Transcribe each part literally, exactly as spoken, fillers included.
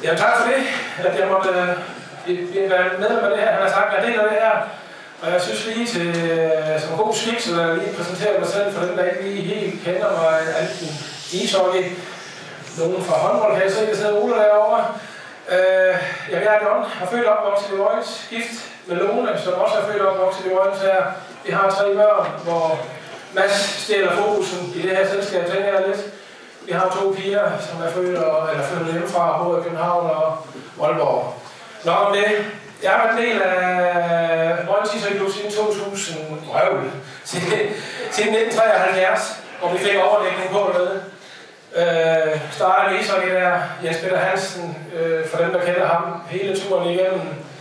Ja, tak for det, at jeg måtte uh, være med med det her. Han har sagt, at jeg deler det her. Og jeg synes lige til, uh, som god skik, så jeg lige præsenterer mig selv for dem, der ikke lige helt kender mig. Enten ishockey, nogen fra håndbold, kan jeg se, der sidder Ole derovre. Uh, jeg er John, har født og opvokset i Vojens, gift med Lone, som også er født og opvokset i Vojens her. Vi har tre børn, hvor Mads stjæler fokusen i det her selskab, tænker jeg lidt. Vi har to piger, som er født og, eller født hjemmefra, både i København og Aalborg. Nok om det. Jeg har været en del af Vojens Ishockey Klub siden to tusind, røvl, siden nitten treoghalvfjerds, hvor vi fik overdækning på det. Øh, startede med ishockey der, Jens Peter Hansen, øh, for dem der kender ham, hele turen igennem.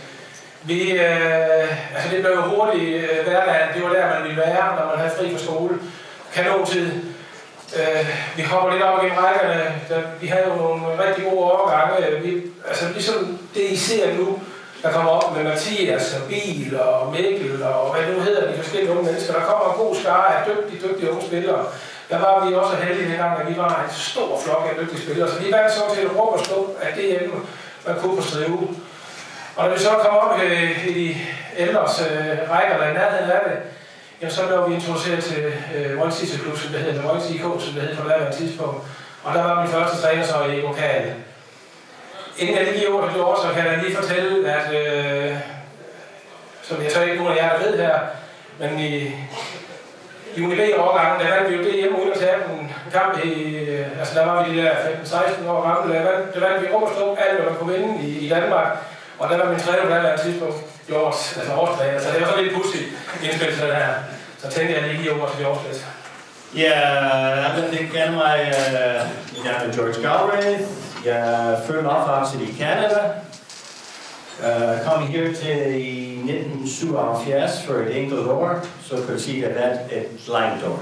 Vi, øh, altså det blev jo hurtigt øh, hverdagen, det var der man ville være, når man havde fri fra skole. Kanontid. Øh, vi hopper lidt op igennem rækkerne, der, vi havde jo nogle rigtig gode overgange. Vi, altså ligesom det I ser nu, der kommer op med Mathias og Biel og Mikkel og hvad det nu hedder, de forskellige unge mennesker. Der kommer en god skare af dygtige, dygtige unge spillere. Der var vi også heldige dengang, at vi var en stor flok af dygtige spillere, så vi vandt så til at råbe og stå af det hjemme, man kunne på Strive. Og da vi så kom op øh, i de ældres øh, rækker, eller i nærheden af det, jamen, så blev vi introduceret til øh, Vojens Ishockey Klub, som det hed, eller Vojens I K, som det hed på det tidspunkt. Og der var min første træner så i lokale. Inden jeg lige giver ordet til år, så kan jeg lige fortælle, at øh, som jeg så ikke nogen af jer, der ved her, men i juni B-årgangen, der vandt vi jo det hjemme uden at tage en kamp i, øh, altså der var vi de der femten seksten år gamle, der vandt, der vandt vi rum og stå alt, hvad man kunne vinde i, i Danmark. Og der var min træner på det her tidspunkt, George, altså årsdag, så det var så lidt pudsigt indspil til det her. Så tænkte jeg lige give over til George lidt. Ja, jeg vil gerne mig, jeg er George Galbraith. Jeg er født og opvokset i Canada. Jeg kom her til i nitten syvoghalvfjerds for et enkelt år, så kan jeg sige, at det er et langt år.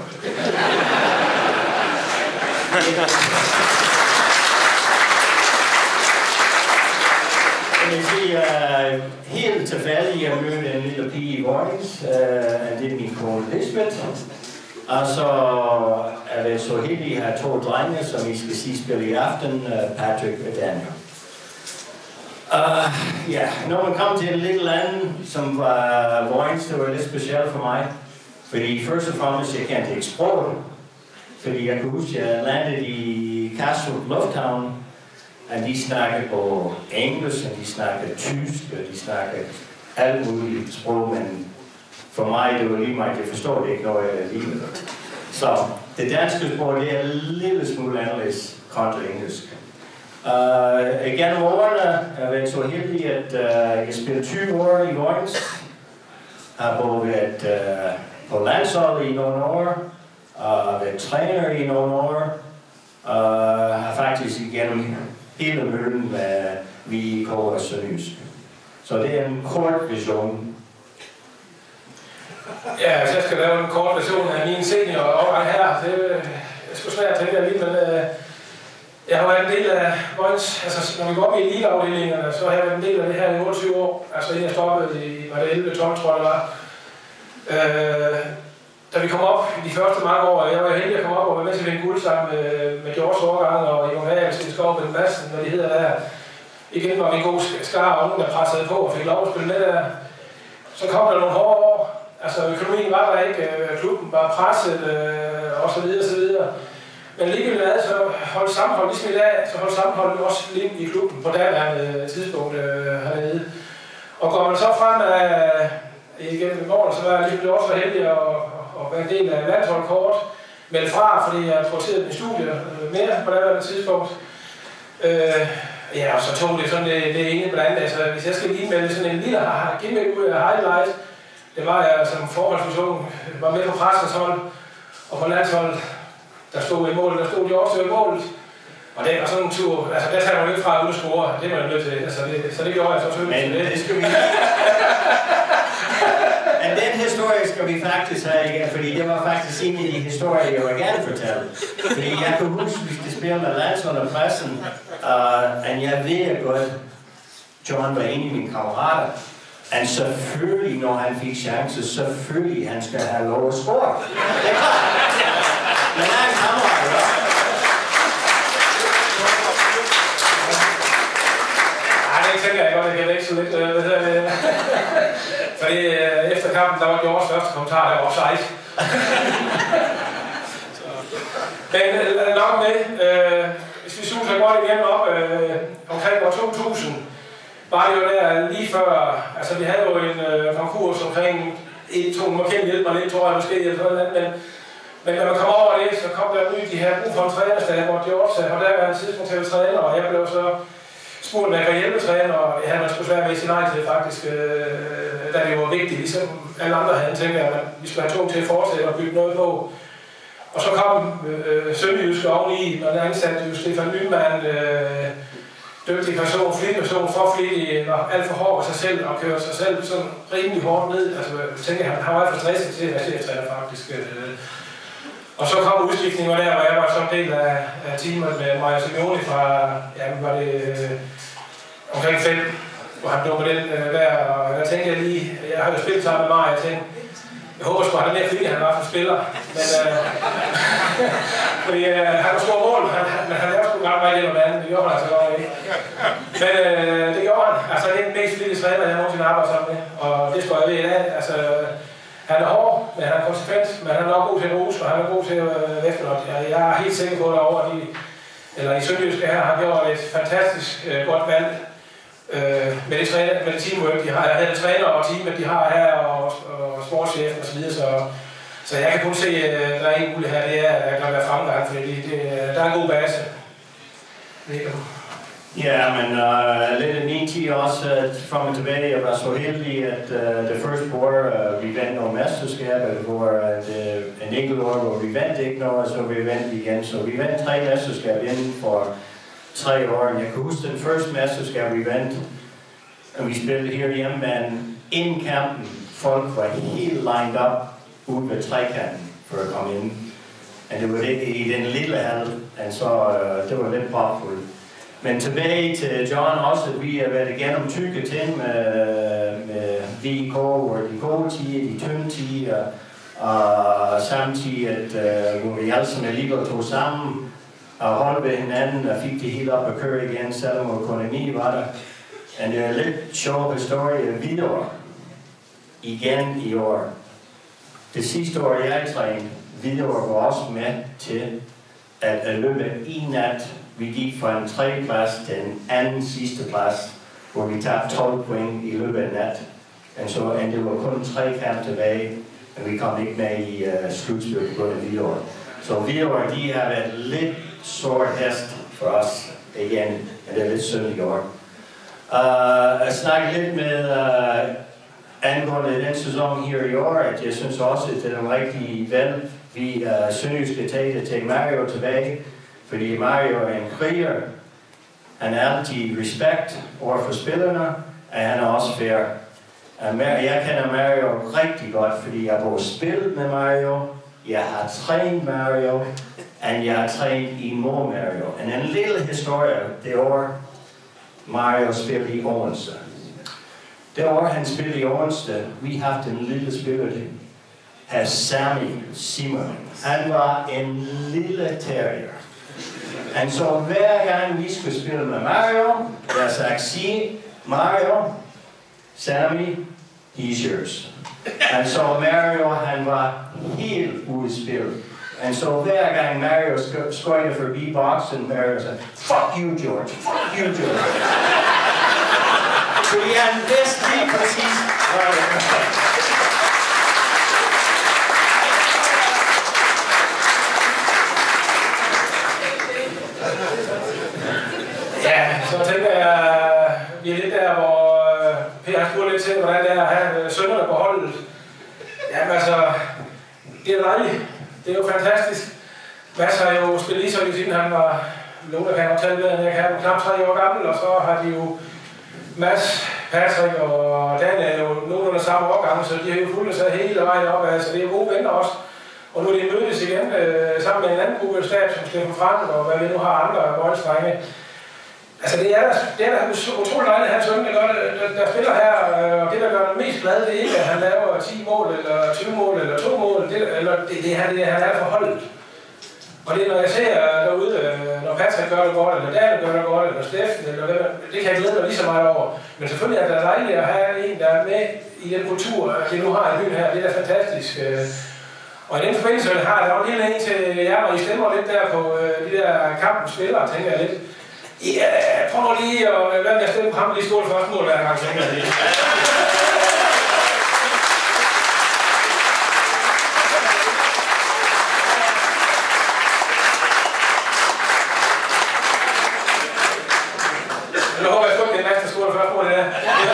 Jeg vil sige, uh, helt tilfældigt, jeg mødte en lille pige i Vojens, uh, det er min kone Lisbeth. Og så er vi så heldige at have to drenge, som I skal sige spille i aften, uh, Patrick og Daniel. Uh, ja, når man kom til et lille land, som var Vojens, det var lidt specielt for mig. Fordi først og fremmest, jeg kendte ikke sproget. Fordi jeg kunne huske, at jeg landede i Kastrup Lufthavn. Og de snakkede på engelsk, og de snakkede tysk, og de snakkede alt muligt sprog, men for mig, det var lige mig, jeg forstår det ikke, når jeg er lige med det. Så det danske sprog, det er en lille smule anderledes kontra engelsk. Uh, gennem årene har jeg været så heldig, at uh, jeg spillede tyve år i Vojens. Jeg har både været uh, på landsholdet i nogle år, og været træner i nogle år, og har faktisk igennem hele møllen med V I K og Sønderjysk. Så det er en kort version. Ja, hvis jeg skal lave en kort version af min senior overgang her, det er sgu svært at tænke lige, men øh, jeg har været en del af Vojens, altså når vi går op i eliteafdelingerne, så har jeg været en del af det her i otteogtyve år, altså inden jeg stoppede i, var det elleve tolv, tror jeg det var. Øh, Da vi kom op i de første mange år, jeg var heldig at komme op og være med til at vinde guld sammen med, med George Årgang og Jon Hagen, Sten Skov, Ben Madsen, hvad de hedder der. Igen var vi en god skare og unge, der pressede på og fik lov at spille med der. Så kom der nogle hårde år. Altså økonomien var der ikke, klubben var presset øh, og så videre, så videre. Men alligevel så holdt sammenhold, ligesom i dag, så holdt sammenholdet også liv i klubben på daværende tidspunkt øh, hernede. Og går man så frem af igennem årene, så var jeg lige også heldig at og være en del af landsholdkort, melde fra, fordi jeg prioriterede min studie øh, mere på det tidspunkt. Øh, ja, og så tog det sådan det, det ene på det andet. Altså, hvis jeg skal lige melde sådan en lille genmeld ud af highlight, det var jeg som forholdsperson, var med på pressens hold, og på landsholdet, der stod i målet, der stod de også i målet. Og det var sådan en tur, altså der tager man jo ikke fra uden at score, det var jeg nødt til, altså, det, så det gjorde jeg så tydeligt til det. det skal vi... Men den historie skal vi faktisk have igen, fordi det var faktisk en af de historier, jeg vil gerne fortælle. Fordi jeg kunne huske, hvis det spiller med landshold og pressen, uh, og jeg ved godt, John var en af mine kammerater, og selvfølgelig, når han fik chance, selvfølgelig han skal have lov at score. Det er klart. Men han er en kammerat, ja. kampen, der var Georges første kommentar, der var offside. Men øh, nok med, øh, hvis vi suser godt igennem op øh, omkring år to tusind, var det jo der lige før, altså vi havde jo en øh, konkurs omkring et, to, man kan hjælpe mig lidt, tror jeg måske, eller sådan noget, men, men når man kom over det, så kom der ny de her brug for en trænerstab, hvor George, og der var en tidspunkt til at træner, og jeg blev så spurgt, om jeg kan hjælpe træner, og jeg havde sgu svært ved at sige nej til faktisk, øh, da det var vigtigt, ligesom alle andre havde tænkt, at vi skulle have to til at fortsætte og bygge noget på. Og så kom øh, Sønderjyske oveni, og der ansatte jo Stefan Nyman, øh, dygtig person, flittig person, for flittig, og alt for hård af sig selv, og kørte sig selv sådan rimelig hårdt ned. Altså, jeg tænker, han har været for stresset til at være cheftræner faktisk. Øh. Og så kom udskiftningen der, hvor jeg var som del af, af teamet med Mario Simeone fra, ja, var det øh, omkring fem, hvor han blev med den øh, der, og jeg tænkte jeg lige, jeg havde spillet sammen med Mario, jeg tænkte, jeg håber sgu, at han er mere flittig, han var som spiller. Men, øh, fordi øh, han var stor mål, han, men han lavede sgu godt meget hjælp med anden, det gjorde han altså godt ikke. Men øh, det gjorde han. Altså, det er den mest flittige træner, jeg nogensinde arbejder sammen med, og det står jeg ved i dag. Altså, han er hård, men han er konsekvent, men han er også god til at rose, og han er god til at øh, efterlåde. Jeg, jeg er helt sikker på, at over de, eller i Sønderjyske her, har gjort et fantastisk øh, godt valg. Øh, med, det træner, med det teamwork, de har, eller træner og teamet, de har her, og, og sportschefen og så videre, så, så jeg kan kun se, at der er en mulighed her, det er, at der kan være fremgang, fordi det, det, der er en god base. Ja, men uh, lidt af min tid også uh, frem og tilbage, jeg var så heldig, at uh, det første år, uh, vi vandt nogle mesterskaber, hvor uh, en enkelt år, hvor vi vandt ikke noget, og så vi vandt igen, så vi vandt tre mesterskaber inden for tre år. Jeg kan huske den første mesterskab, vi vandt, og vi spillede her hjemme, men inden kampen, folk var helt lined up ude ved trekanten for at komme ind. Og det var det i den lille hal, og så uh, det var lidt propfuldt. Men tilbage til John også, at vi har været igennem tykke ting med, med V I K, hvor de gode tider, de tynde tider, og samtidig, at uh, hvor vi alle sammen alligevel tog sammen, og holdt ved hinanden og fik det helt op at køre igen, selvom økonomi var der. Og det er en lidt sjov historie videre. Igen i år. Det sidste år jeg trænede, videre var også med til at, at løbe en nat. Vi gik fra en tredje plads til en anden sidste plads, hvor vi tabte tolv point i løbet af nat. Og så endte det var kun tre kampe tilbage, og vi kom ikke med i uh, slutspillet på det videre. Så videre, de har været lidt sort hest for os igen, og det er lidt synd i år. Uh, at snakke lidt med uh, angående den sæson her i år, at jeg synes også, at det er en rigtig valg. Vi uh, synes, vi skal tage det til Mario tilbage, fordi Mario er en kriger. Han er altid respekt over for spillerne, og han er også fair. Uh, jeg kender Mario rigtig godt, fordi jeg har både spillet med Mario, jeg har trænet Mario, og jeg har trænet i mor Mario. Og en lille historie, det år Mario spillede i Odense. Det år han spillede i Odense, vi har haft en lille spiller, her Sammy Simon. Han var en lille terrier. Og så hver gang vi skulle spille med Mario, jeg sagde, sig Mario, Sammy, he's yours. Og så Mario, han var helt udspillet. Og så hver gang Mario skøjte forbi boksen, Mario sagde, fuck you, George, fuck you, George. Fordi han vidste lige præcis, hvad det var. Ja, så tænker jeg, vi er lidt der, hvor Per har spurgt lidt til, hvordan det er at have sønnerne på holdet. Jamen altså, det er dejligt. Det er jo fantastisk. Mads har jo spillet ishockey, siden han var, nogle kan jo tale ved, at jeg kan knap tre år gammel, og så har de jo Mads, Patrick og Dan er jo nogenlunde samme årgang, så de har jo fulgt sig hele vejen op, altså det er gode venner også. Og nu er de mødes igen øh, sammen med en anden gruppe stab, som Steffen Frank og hvad vi nu har andre boldstrenge. Altså det er, det er utroligt dejligt, at han søn, der, der, der spiller her, og det der gør det mest glad, det er ikke, at han laver ti mål, eller tyve mål, eller to mål, det, eller det, det, er, det er, han er for holdet. Og det er, når jeg ser derude, når Patrick gør det godt, eller Dan gør det godt, eller Steffen, eller hvad, det kan jeg glæde mig lige så meget over. Men selvfølgelig er det dejligt at have en, der er med i den kultur, vi nu har i byen her. Det er fantastisk. Og i den forbindelse har jeg jo en lille en til jer, og I stemmer lidt der på de der kampens spillere, tænker jeg lidt. Ja, prøv nu lige at lade mig stemme på ham lige skål først mål hver gang, tænker jeg det. Nu håber jeg sgu ikke, det er Mads, der skål først mål, det der.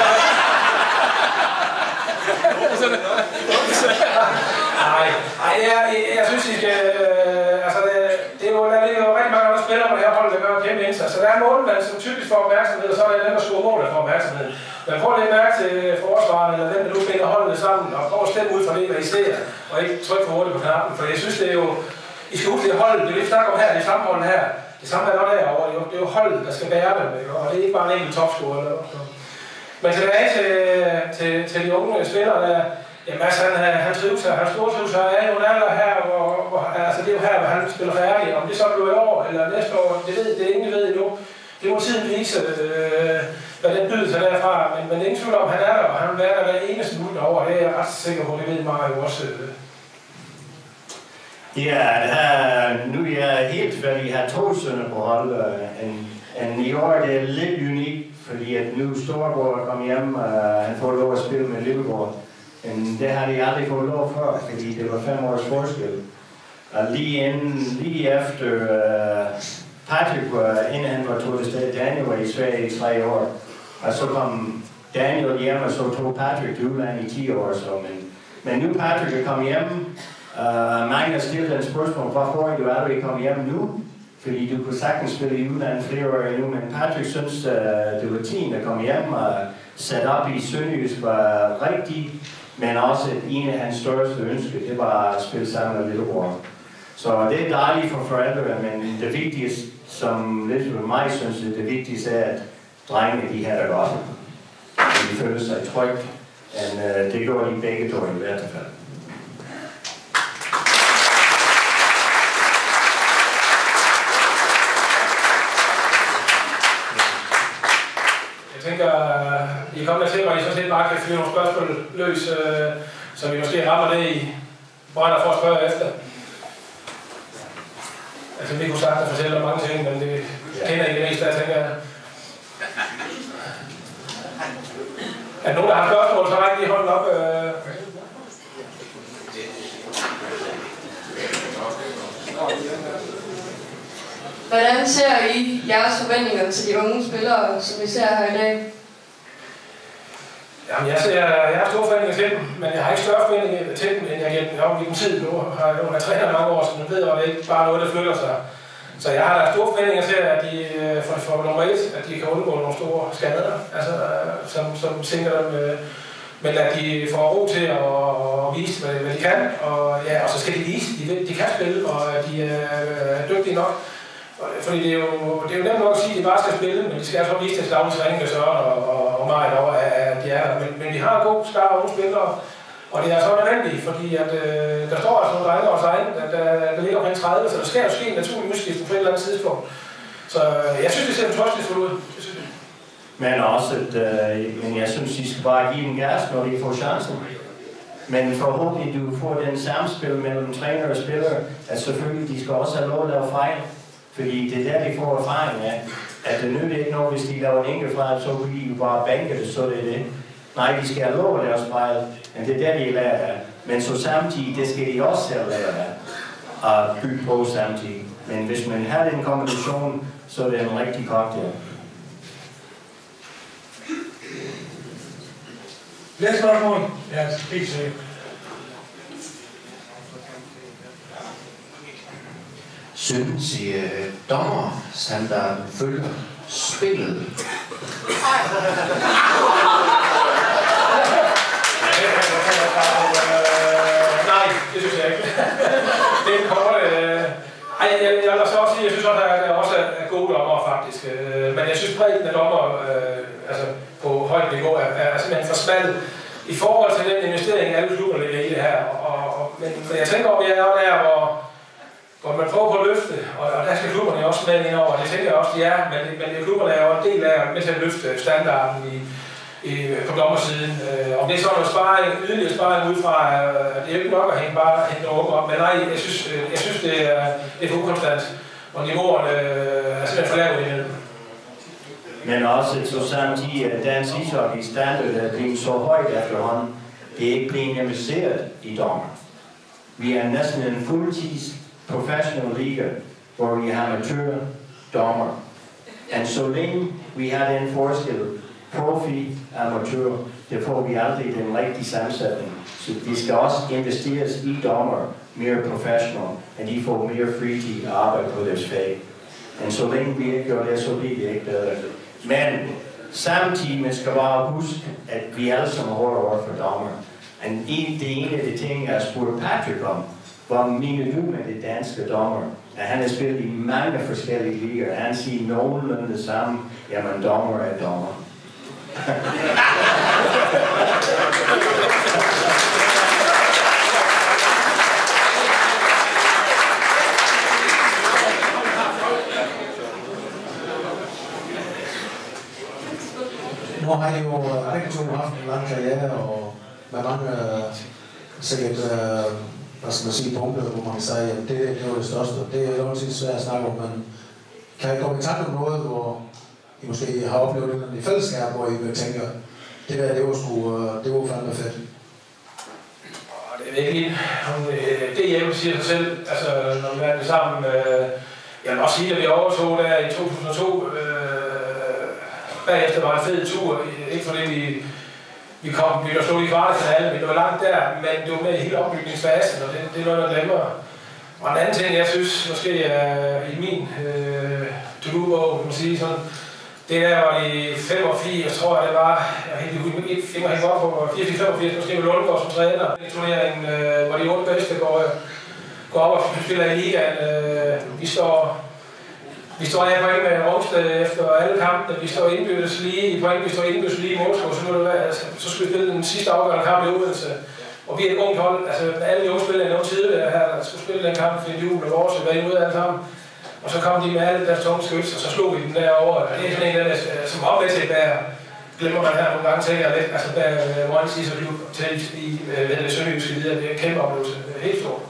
Nej, nej, jeg, jeg synes, I skal... Øh, altså, det, det er jo, der ligger jo rigtig mange andre spillere på det her hold, der gør en kæmpe indsats. Så der er en målmand, som typisk får opmærksomhed, og så er det dem, der scorer mål, der får opmærksomhed. Men prøv lige at mærke til forsvaren, eller hvem der nu binder holdene sammen, og prøv at stemme ud fra det, hvad I ser, og ikke trykke for hurtigt på knappen. For jeg synes, det er jo... I skal huske det holdet, det vi snakker om her, det er samme hold her. Det samme er der derovre, det er jo holdet, der skal bære dem, og det er ikke bare en enkelt topscorer. Men tilbage til, til, til de unge spillere, der... Jamen altså, han, han trives her, han stortrives her, er jo en alder her, hvor, hvor, altså det er jo her, hvor han spiller færdig. Om det så bliver i år eller næste år, det ved det er ingen ved endnu. Det må tiden vise, øh, hvad den byder sig derfra, men, men ingen tvivl om, han er der, og han vil være der hver eneste minut over, det er jeg ret sikker på, det ved Mario også. Øh. Ja, det her, nu er jeg helt færdig, jeg har to sønner på hold, og i år det er lidt unikt, fordi at nu Storgård kom hjem, og han får lov at spille med Lilleborg. Men det har de aldrig fået lov før, fordi det var fem års forskel. Og lige, inden, lige efter uh, Patrick, uh, inden han var tog afsted, Daniel var i Sverige i tre år. Og så kom Daniel hjem, og så tog Patrick til udlandet i ti år. Så. Men, men nu Patrick er kommet hjem, uh, mange har stillet en spørgsmål, hvorfor er du aldrig kommet hjem nu? Fordi du kunne sagtens spille i udlandet flere år endnu, men Patrick synes, uh, det var tiden at komme hjem og sat op i Sønderjysk var rigtig. Men også en af hans største ønsker, det var at spille sammen med Lilleborg. Så det er dejligt for forældre, men det vigtigste, som lidt for mig synes, det vigtigste er, at drengene de har det godt. De føler sig trygt, og uh, det gjorde de begge to i hvert fald. Jeg tænker, I kommer til, og I så set bare kan fyre nogle spørgsmål løs, øh, så vi måske rammer det, I brænder for at spørge efter. Altså, vi kunne sagtens fortælle om mange ting, men det kender I det mest af, tænker jeg. Er der nogen, der har spørgsmål, så rækker lige hånden op. Øh. Hvordan ser I jeres forventninger til de unge spillere, som vi ser her i dag? Jamen, jeg, ser, jeg har store forventninger til dem, men jeg har ikke større forventninger til dem, end jeg har i den tid nu. Jeg har jo været træner mange år, så man ved, at det ikke bare noget, der flytter sig. Så jeg har da store forventninger til, at de for, for nummer et, at de kan undgå nogle store skader, altså, som, som tænker dem, men at de får ro til at, at vise, hvad, hvad de kan, og, ja, og så skal de vise, de, de kan spille, og de er dygtige nok. Fordi det er, jo, det er jo nemt nok at sige, at de bare skal spille, men de skal altså vise til daglig træning med Søren og, og, og mig over, at de er der. Men, men vi har en god skare unge spillere, og det er så nødvendigt, fordi at, øh, der står altså nogle drenge over sig, der, der, der ligger omkring tredive, så der skal jo ske en naturlig udskiftning på et eller andet tidspunkt. Så jeg synes, det ser fortrøstningsfuldt ud. Det synes jeg. Men også, at, øh, men jeg synes, de skal bare give dem gas, når de får chancen. Men forhåbentlig, du får den samspil mellem træner og spillere, at selvfølgelig, de skal også have lov at lave fejl. Fordi det er der, de får erfaring af, at det nytter ikke noget, hvis de laver en enkelt fejl, så kan de bare banke det, så det er det. Nej, de skal have lov at lave fejl, men det er der, de lærer af. Men så samtidig, det skal de også selv lære af, at bygge på samtidig. Men hvis man har den kombination, så er det en rigtig cocktail. Flere spørgsmål? Ja, helt sikkert. Synes I, uh, dommerstandarden følger spillet? Nej, det synes jeg ikke. Det er en kort... Øh... Ej, jeg, jeg, jeg vil så også sige, jeg synes også, at der også er gode dommer faktisk. Øh, men jeg synes, bredden af dommer øh, altså på højt niveau er, er simpelthen for smal i forhold til den investering, alle klubberne lægger i det her. Og, og, men, men jeg tænker, at vi er der, hvor hvor man prøver på at løfte, og, og der skal klubberne også med ind over, det tænker jeg også, de er, men, men klubberne er jo en del af med til at løfte standarden i, øh, på dommersiden. Øh, om det er så noget sparring, yderligere sparring ud fra, øh, det er jo ikke nok at hænge bare hænge over op, men nej, jeg synes, øh, jeg synes det, er, det er for ukonstant, og niveauerne øh, er simpelthen for lavt imellem. Men også så samtidig, at dansk ishockey standard er blevet så højt efterhånden, det er ikke blevet investeret i dommer. Vi er næsten en fuldtids professional liga, hvor vi har amatør dommer. Og så længe vi har den forskel, profi, amatør, det får vi aldrig den rigtige sammensætning. Så de skal også investeres i dommer mere professional, og de får mere fritid at arbejde på deres fag. Men så længe vi ikke gør det, så bliver det ikke bedre. Men samtidig man skal bare huske, at vi alle sammen har over for dommer. Og det er en af de ting, jeg spurgte Patrick om. Hvad mener du med det danske dommer? At han har spillet i mange forskellige liger. Han siger nogenlunde det samme. Jamen, dommer er dommer. Nu har I jo begge to haft en lang karriere, og med mange sikkert, hvad skal man sige, punkter, hvor man siger, at det, det var det største. Det er jo altid svært at snakke om, men kan I komme i tanke om noget, hvor I måske har oplevet noget i fællesskab, hvor I vil tænke, det der, det var sgu, det var fandme fedt? Det er ikke det hjemme siger sig selv, altså når vi er det sammen. Øh, jeg vil også sige, at vi overtog der i to tusind og to, øh, bagefter var en fed tur, ikke fordi vi, vi kom, vi var slået i kvartfinalen, vi var langt der, men det var med i hele opbygningsfasen, og det, det er noget, man glemmer. Og en anden ting, jeg synes måske er i min øh, to-do-bog, kan man sige sådan, det der var i femogfirs, tror jeg det var, jeg har helt ikke mig op på, fireogfirs femogfirs, måske med Lundgaard som træner. En turnering, øh, hvor de otte bedste går, går op og spiller i ligaen. Øh, vi står vi står her point med Rungsted efter alle kampene, vi står indbyrdes lige i point, vi står indbyrdes lige i Moskva, så, nu være, altså, så skal vi spille den sidste afgørende kamp i Odense. Og vi er et ungt hold, altså alle de unge spillere er noget tidligere her, der skulle spille den kamp for en jul og vores, og være imod alle sammen. Og så kom de med alle deres tunge skyts, og så slog vi den derovre. Det er sådan en af dem, som op med til, der glemmer man her nogle gange, tænker jeg lidt, altså der Morgens Is og Liv til i øh, Sønderjyske videre, det er en kæmpe oplevelse, helt stort.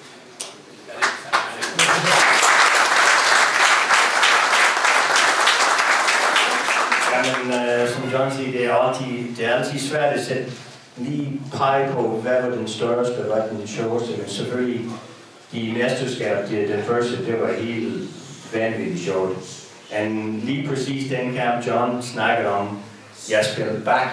Jamen, øh, som John siger, det er altid, det er altid svært at sætte lige pege på, hvad var den største, hvad var den sjoveste, men selvfølgelig i mesterskab, det, den første, det var helt vanvittigt sjovt. Og lige præcis den kamp, John snakkede om, jeg spillede back.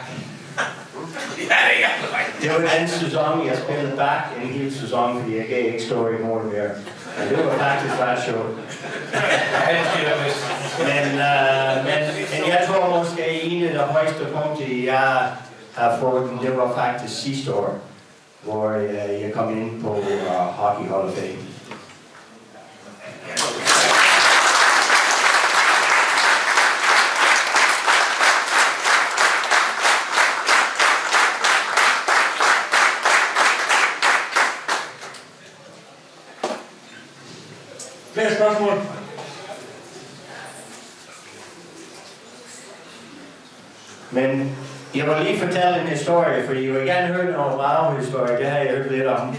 Det var den sæson, jeg spillede back en hel sæson, fordi jeg gav ikke story mål mere. Men det var faktisk ret sjovt. men, uh, men, men jeg tror måske, en af de højeste punkter, jeg har fået, det var faktisk sidste år, hvor jeg, jeg kom ind på uh, Hockey Hall of Fame. Flere spørgsmål? Men jeg vil lige fortælle en historie, for jeg vil gerne høre noget Bravo-historie, det har jeg hørt lidt om.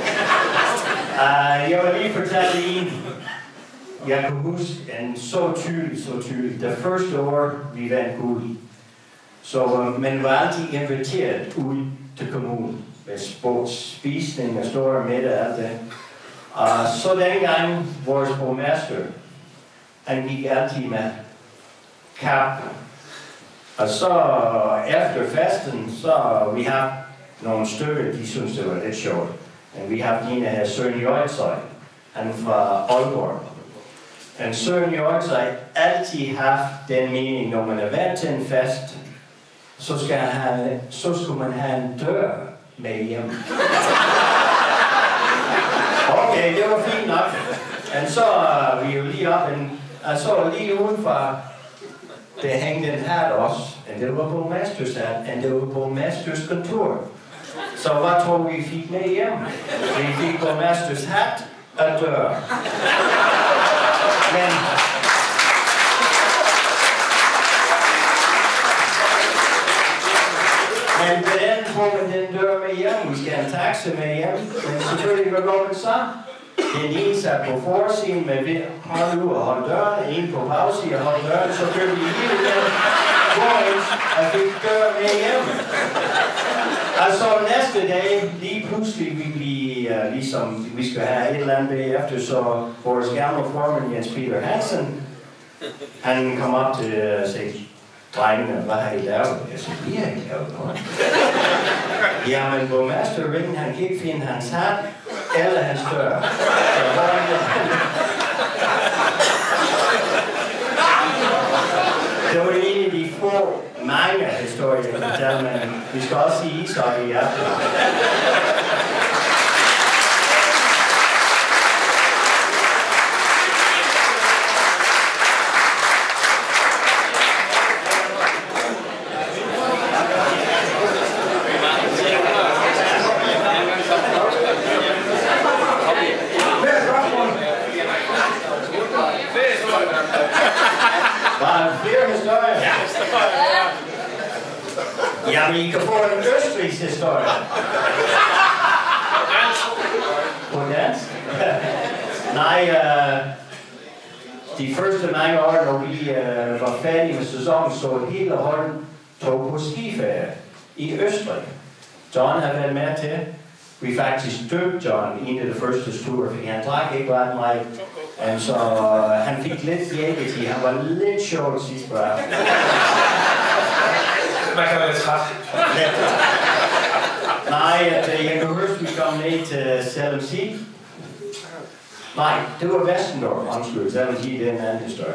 uh, jeg vil lige fortælle en, jeg kan huske en så tydeligt, så tydeligt. Det første år, vi vandt guld, så uh, man var altid inviteret ud til kommunen med sportsspisning og store middag og alt det. Og så dengang vores borgmester, han gik altid med kap. Og så efter festen, så vi har nogle stykker, de synes det var lidt sjovt. Men vi har en af her Søren Jørgensen, han er fra Aalborg. Men Søren Jørgensen har altid haft den mening, når man er vant til en fest, så skal, have, så skal man have en dør med hjem. Okay, det var fint nok. Men så er vi jo lige op, og så lige udenfor, det hængte en hat også, og det var på Masters hat, og det var på Masters kontor. Så hvad tror vi fik med hjem? Vi fik på Masters hat og dør. Men taxa med hjem, men selvfølgelig var Robin så. Den ene sat på forsiden med ved, hold ud og hold døren, en på bagsiden og hold døren, så kørte vi hele den, hvorens og fik døren med hjem. Altså næste dag, lige pludselig vi blive uh, ligesom, vi skal have et eller andet bagefter, så vores gamle formand Jens Peter Hansen, han kom op til uh, sig, drengene, hvad har I lavet? Jeg sagde, vi har ikke lavet noget. Jamen, borgmester Ringen, han kan ikke finde hans hat, eller hans dør. Så hvor er det? Det var en af de få mange historier, jeg kan fortælle, men vi skal også sige ishockey i aften. Jamen, I kan få en østrigs historie. På dansk? Nej, uh, de første mange år, når vi uh, var færdige med sæsonen, så hele holdet tog på skiferie i Østrig. John havde været med til. Vi faktisk døbte John en af de første ture, fordi han drak ikke ret meget. Og så uh, han fik lidt hjælp til. Han var lidt sjov sidst på aften. Man kan være lidt træt. Nej, at, uh, jeg kan huske, vi kom ned til Salem Sea. Nej, det var Westendorf, undskyld. Salem Sea, det er en anden historie.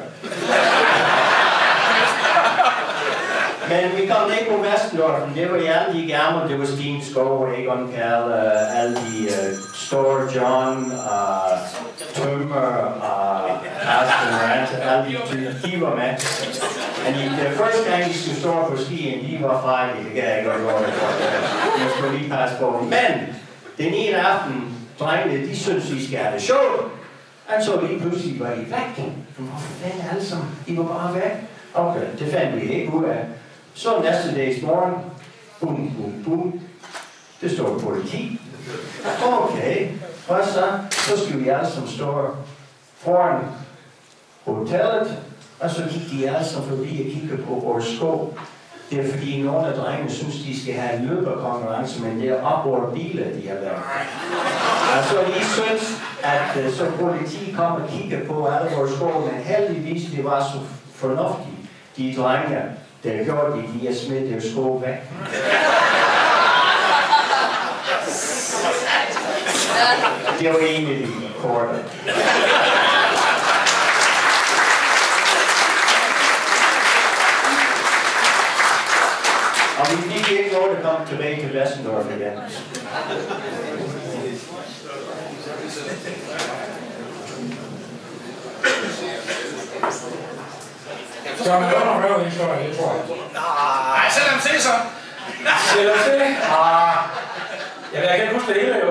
Men vi kom ned på Westendorf, det var alle de gamle, det var Stine Skov, Egon Kall, uh, alle de uh, store John, uh, Tømmer, og uh, Aston Rant, alle de, de var med. Men den første gang, de skulle stå på skien, de var fejlige, det gav jeg ikke godt lov til. Jeg skulle lige passe på. Men den ene aften, drengene, de synes, de skal have det sjovt. Og så lige pludselig var de væk. Hvor fanden alle sammen? De var bare væk. Okay, det fandt vi ikke ud af. Så næste dags morgen, bum, bum, bum, det står politi. Okay, hvad så? Så skal vi alle sammen stå foran hotellet, og så gik de alle sammen forbi og kiggede på vores sko. Det er fordi nogle af drengene synes, de skal have en løberkonkurrence, men det er op over biler, de har lavet. Altså, de synes, at så politi kom og kiggede på alle vores sko, men heldigvis det var så fornuftigt, de drenge, der gjorde de, de har smidt deres sko væk. Det var en af de korte. Og vi fik ikke lov at komme tilbage til Westendorf igen. Så har man godt nok hørt en historie, det tror jeg. Nej, sæt dem til så. Sæt dem til? Ah. Jamen, jeg kan ikke huske det hele jo.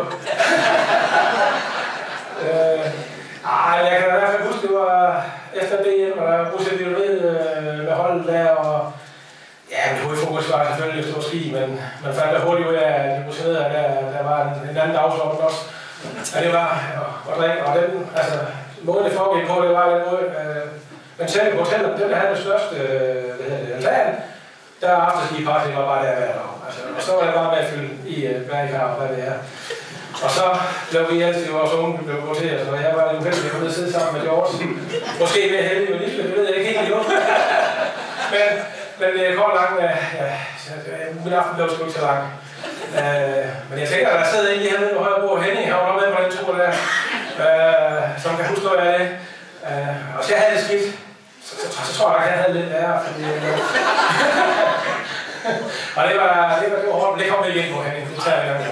øh, ah, jeg kan i hvert fald huske, det var efter B M, og der var procedureret øh, med holdet der, og ja, men hovedfokus var selvfølgelig at stå ski, men man fandt da hurtigt ud af, at de procederede der, der var en, en anden dagsorden også. Og det var, og, og, og den, altså, måden det foregik på, det var den måde, øh, men selv på hotellet, den der havde det største, øh, hvad hedder det, altan, der afterski-party var bare der hver dag. Altså, og så var det bare med at fylde i, hvad I har og hvad det er. Og så blev vi altid vores unge, vi blev roteret, så jeg var jo heldig, at komme ned og sidde sammen med George. Måske mere heldig med Lisbeth, det ved jeg ikke helt endnu. men, men det er kort langt, ja, min aften blev sgu ikke så lang. Uh, men jeg tænker, at der sidder en lige hernede på Højrebro, Henning, han var med på den tur der, uh, som kan huske noget af det. Uh, og så jeg havde det skidt. Så, så, så, så tror jeg, at jeg havde lidt værre, fordi... Uh, og det var, det var, det var hårdt, men det kom ikke ind på, Henning. Det tager vi gang.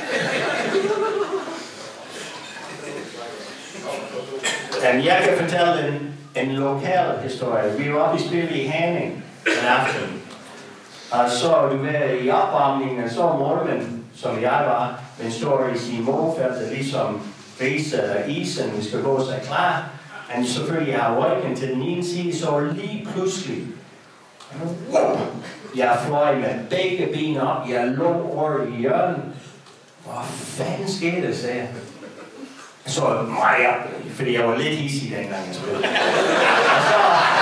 Jamen, jeg kan fortælle en, en lokal historie. Vi var oppe i spil i Herning en aften. Og så du ved, i opvarmningen, så målmanden, som jeg var, men står i sin målfelt, ligesom viser isen, vi skal gå sig klar. Han selvfølgelig har ryggen til den ene side, så lige pludselig, jeg fløj med begge ben op, jeg lå over i hjørnet, Hvor fanden skete det, sagde jeg. Så mig op, fordi jeg var lidt hissig dengang jeg spillede. Og så...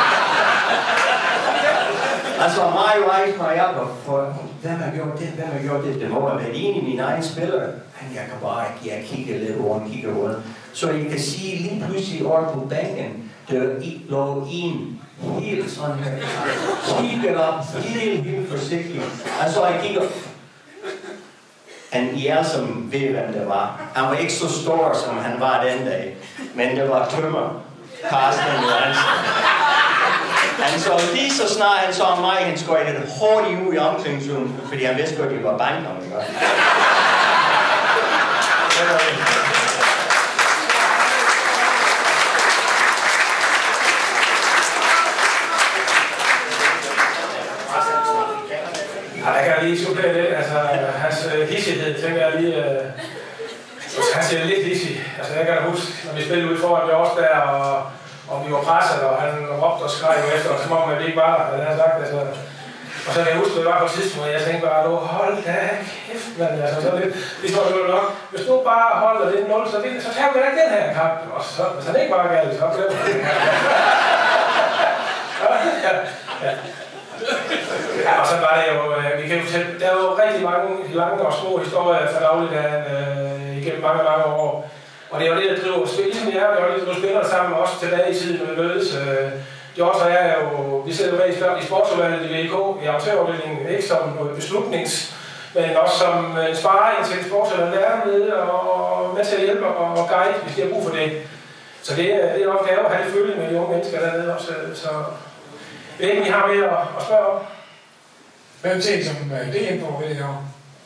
Altså mig rejste mig op og for, hvem har gjort det, hvem har gjort det? Det må have været en af mine egne spillere. Men jeg kan bare ikke, jeg kigger lidt rundt, kigger rundt. Så jeg kan sige lige pludselig over på bænken, der lå en helt sådan her. Kigger op, helt, helt forsigtigt. Og så jeg kigger. Han, I alle som ved, hvem det var. Han var ikke så stor, som han var den dag. Men det var tømmer. Carsten Johansen. Han så lige så snart han så mig, han skøjtede hurtigt ud i omklædningsrummet, fordi han vidste godt, at de var bange om det. Ja, jeg kan lige supplere lidt. Altså, hans uh, hissighed, tænker jeg lige... Uh, han ser lidt hissig. Altså, jeg kan da huske, når vi spillede ude foran det også der, og, og vi var presset, og han råbte og skreg jo efter, og som om vi ikke var der, havde han sagt. Altså. Og så kan jeg huske, at det var på et tidspunkt, og jeg tænkte bare, hold da kæft, mand. Altså, så lidt, ligesom det var nok. Hvis du bare holder det nul, så, så tager vi da ikke den her kamp. Og så, hvis han ikke var galt, så glemmer vi den her kamp. Ja, ja. Ja, og så var det jo, vi kan jo fortælle, der er jo rigtig mange lange og små historier fra dagligdagen øh, igennem mange, mange år. Og det er jo det, der driver spil, ligesom jeg er, det er jo det, der driver spillere sammen, også tilbage i tiden, når vi mødes. Øh, det også er jo, vi sidder jo med i sportsudvalget i V I K, i amatørafdelingen, ikke som noget beslutnings, men også som en sparring til sportsudvalget dernede, og med til at hjælpe og guide, hvis de har brug for det. Så det, det er en opgave at have det følge med de unge mennesker dernede også. Så jeg ved ikke, I har mere at, at spørge om. Hvem ser som D M på ved det her?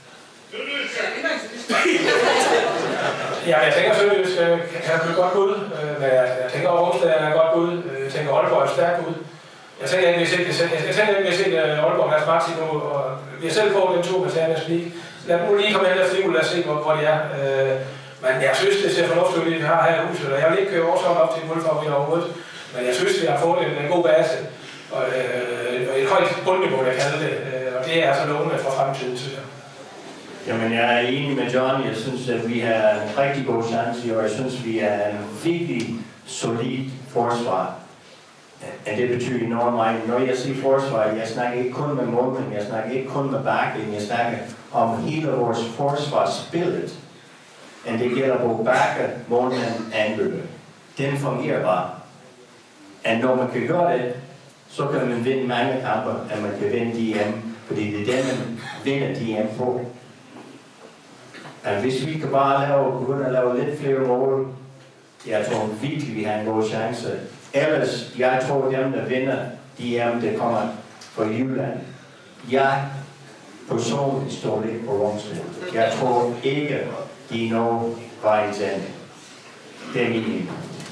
Ja, jeg tænker Sønderjysk kan have godt bud. Men jeg, jeg tænker at Rungsted er godt bud. Jeg tænker Aalborg er stærkt bud. Jeg tænker ikke, vi har set det selv. Jeg tænker ikke, vi har set Aalborg have smagt nu. Og vi har selv fået den to med Champions League. Lad dem nu lige komme hen og flive, lad os se, hvor, hvor de er. Men jeg synes, det ser fornuftigt ud, vi har her i huset. Jeg vil ikke køre årsagen op til en målfaglig overhovedet. Men jeg synes, vi har fået en, en god base. Og øh, et højt bundniveau, jeg kalder det. Og det er altså lovende for fremtiden, synes jeg. Jamen, jeg er enig med John. Jeg synes, at vi har en rigtig god chance, og jeg synes, vi er en virkelig solid forsvar. Og det betyder enormt meget. Når jeg siger forsvar, jeg snakker ikke kun med målmænd, jeg snakker ikke kun med bakken, jeg snakker om hele vores forsvarsspillet. Og det gælder både bakke, målmænd og angriber. Den fungerer bare. Og når man kan gøre det, så kan man vinde mange kampe, og man kan vinde D M, fordi det er det, man vinder D M på. Og hvis vi kan bare lave, begynde at lave lidt flere mål, jeg tror virkelig, vi har en god chance. Ellers, jeg tror, dem, der vinder D M, det kommer fra Jylland. Jeg personligt står lidt på Rungsted. Jeg tror ikke, de når vejen til ende. Det er min mening.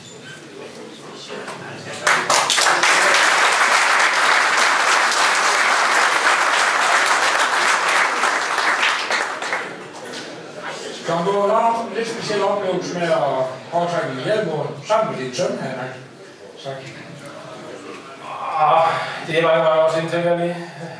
John, du har haft en lidt speciel oplevelse med at overtrække en hjelmål sammen med din søn, har jeg sagt. Ah, det er mange, mange år siden, tænker jeg lige.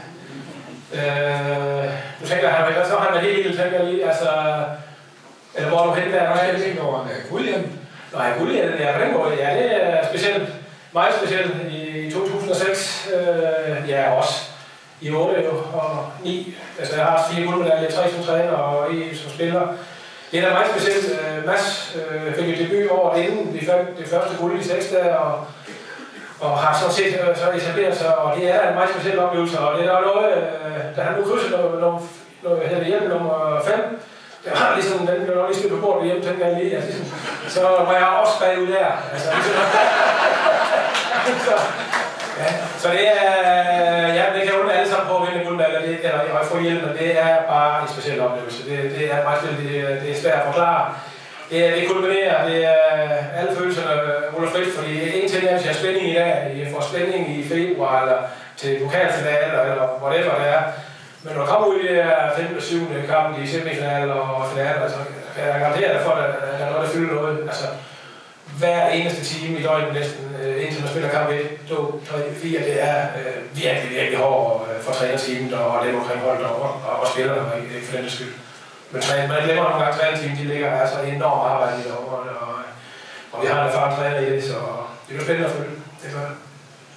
Øh, du tænker, han var så han var helt lille, tænker jeg lige. Altså, eller hvor er du henne der? Nej, jeg tænker over en guldhjelm. Nej, guldhjelm, ja, på den måde, ja, det er specielt. Meget specielt i to tusind og seks. Øh, ja, også i otte og ni. Altså, jeg har fire guldmedaljer, tre som træner og en som spiller. Det er da meget specielt. Uh, Mads uh, fik jo debut over inden vi fandt det første guld i seks der, og, og har sådan set uh, så etableret sig, og det er en meget speciel oplevelse, og det er noget, uh, da han nu krydser nummer, nummer, nummer, hjælp nummer fem, det var ligesom, den blev nok lige spillet på bordet hjemme, tænker jeg lige, altså, ligesom, så var jeg også bagud der, altså, ligesom, så, ja, så det er, ja, det kan jo alle sammen på at vinde guldmedaljer, eller få hjælp, men det er bare en speciel oplevelse. Det, det er meget det, det er svært at forklare. Det, det kulminerer, det er alle følelserne ruller frit, fordi en ting er, hvis jeg har spænding i dag, I får spænding i februar, eller til pokalfinale, eller whatever det er. Men når du kommer ud i det her femte og syvende kamp i semifinale og finale, altså, kan jeg garantere dig for, at der er noget, der fylder noget. Altså, hver eneste time i døgnet næsten, indtil man spiller kamp et, to, tre, fire, det er øh, virkelig, virkelig hårdt for trænerteamet og dem omkring holdet og, og, og spillerne, ikke for den skyld. Men man, man glemmer nogle gange trænerteam, de ligger her så enormt arbejde i år, og, og vi har en erfaren træner i det, så det er spændende at følge. Det gør det.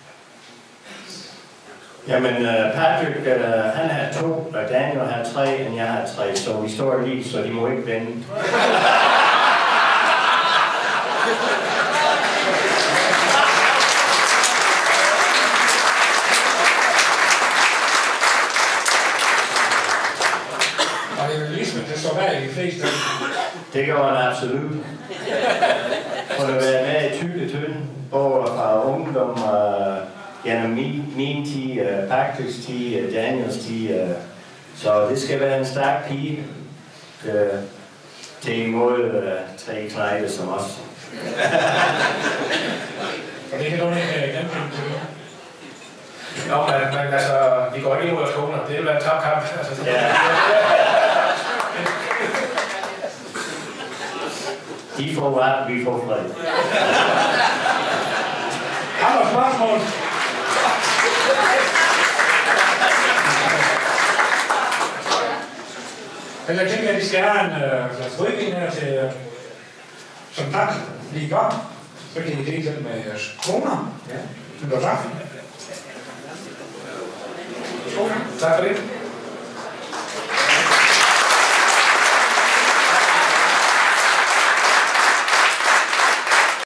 Jamen, uh, Patrick, uh, han har to, og Daniel har tre, og jeg har tre, så vi står lige, så de må ikke vende. Og Elisabeth, det står bag de fleste. Det gør han absolut. Hun har været med i tykke tynden, både fra ungdom og gennem min, min tid, uh, Patricks tid, uh, Daniels tid. Uh, så det skal være en stærk pige uh, til imod uh, tre knejde som os. Og det kan du ikke genfinde til det. Nå, men, men altså, vi går ikke imod af skolen, det vil være en tabt kamp. Altså, Ja. De får ret, vi får fred. Andre spørgsmål? Eller jeg tænker, at vi skal have en uh, flaske rødvin her til, uh, som tak, lige godt. Så kan I dele den med jeres koner. Ja. Det var tak. Tak for det.